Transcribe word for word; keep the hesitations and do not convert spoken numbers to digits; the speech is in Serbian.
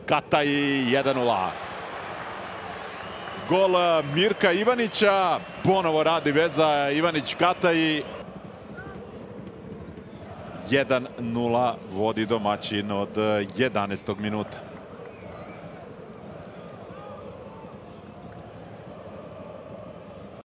Kataj jedan nula. Gol Mirka Ivanića, ponovo radi veza Ivanić-Kataj. jedan nula vodi domaćin od jedanaestog minuta.